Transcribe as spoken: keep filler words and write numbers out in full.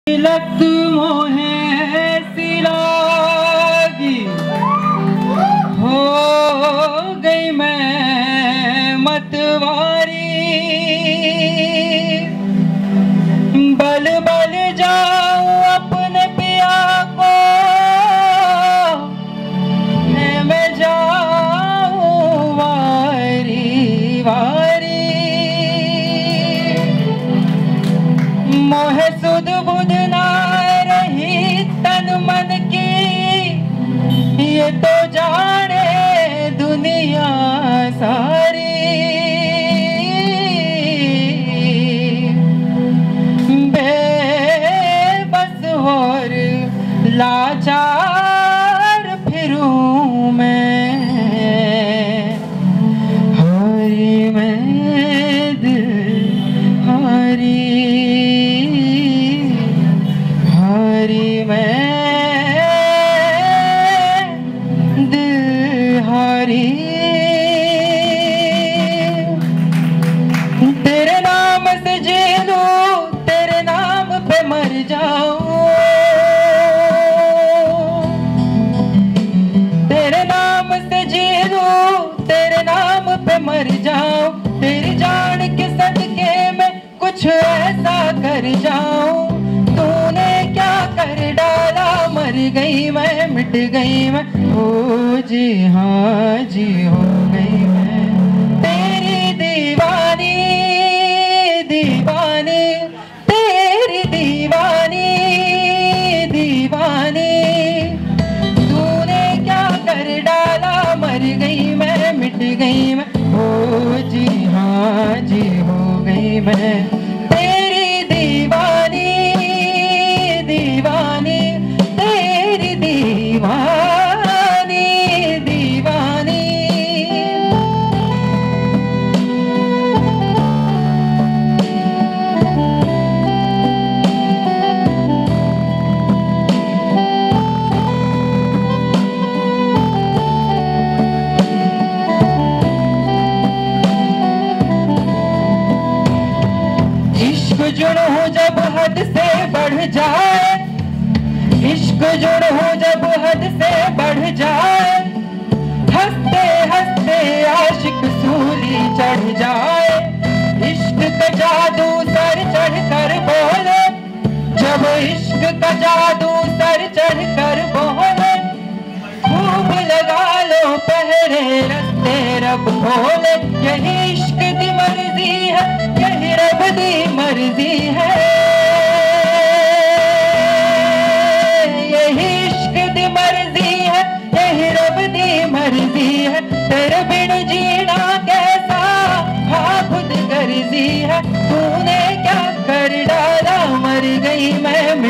तिलक मोहे सिलागी हो गई मैं मतवारी, बल बल जाऊं अपने पिया को मैं जाऊं वारी वारी। मोहे सुध बुध ना रही तन मन की, ये तो जाने दुनिया सारी। बेबस और लाचार फिरूं मैं, हारी मैं दिल हारी, हारी मैं दिल हारी। तेरे नाम से जी लूं, तेरे नाम पे मर जाऊं, तेरे नाम से जी लूं, तेरे नाम पे मर जाऊं। तेरी जान के सदके में कुछ ऐसा कर जाऊं, तूने क्या कर डाला। मर गई मैं, मिट गई मैं, ओ जी हाँ जी हो गई मैं तेरी दीवानी, दीवानी तेरी दीवानी, दीवानी। तूने क्या कर डाला। मर गई मैं, मिट गई मैं, ओ जी हाँ जी हो गई मैं तेरी दीवानी, दीवानी तेरी दीवानी, दीवानी। इश्क जुड़ूं जब हद से बढ़ जाए, इश्क जुड़ूं जब हद से बढ़ जाए, हंसते हंसते आशिक सूली चढ़ जाए। इश्क का जादू सर चढ़ कर बोले, जब इश्क का जादू सर चढ़ कर बोले, खूब लगा लो पहरे रस्ते रब खोले। यही इश्क दी मर्जी है, यही रब दी मर्जी है, यही इश्क दी मर्जी है, यही रब दी मर्जी है। तेरे बिन जीना कैसा हाँ खुद गर्जी है, तूने क्या कर डाला। मर गई मैं,